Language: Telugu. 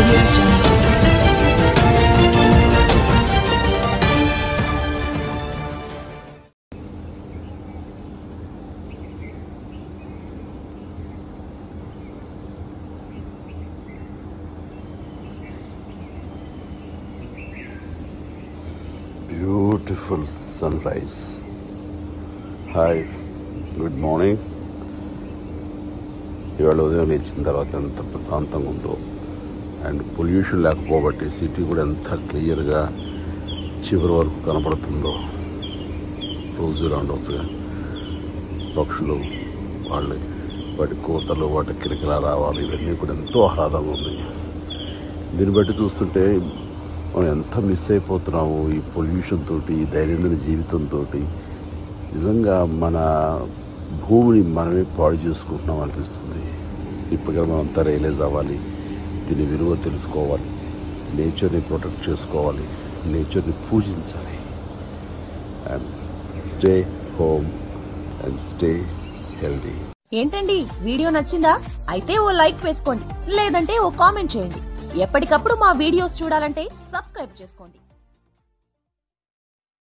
Audio Jungle. Beautiful sunrise. Hi, good morning. ఇవాళ ఉదయం లేచిన తర్వాత ఎంత ప్రశాంతంగా ఉందో అండ్ పొల్యూషన్ లేకపోబట్టి సిటీ కూడా ఎంత క్లియర్గా చివరి వరకు కనపడుతుందో రోజు రాండవచ్చుగా పక్షులు వాటి కోతలు వాటి కిరకిలా రావాలి ఇవన్నీ కూడా ఎంతో ఆహ్లాదంగా ఉంది. దీన్ని బట్టి చూస్తుంటే మనం ఎంత మిస్ అయిపోతున్నాము ఈ పొల్యూషన్ తోటి ఈ దైనందిన జీవితంతో. నిజంగా మన భూమిని మనమే పాడు చేసుకుంటున్నాం అనిపిస్తుంది. ఇప్పటికే మనం అంతా రియలైజ్ అవ్వాలి, దీని విలువ తెలుసుకోవాలి, నేచర్ని ప్రొటెక్ట్ చేసుకోవాలి, నేచర్ని పూజించాలి. And stay home and stay healthy. ఏంటండి వీడియో నచ్చిందా? అయితే ఓ లైక్ వేసుకోండి, లేదంటే ఓ కామెంట్ చేయండి. ఎప్పటికప్పుడు మా వీడియోస్ చూడాలంటే సబ్స్క్రైబ్ చేసుకోండి.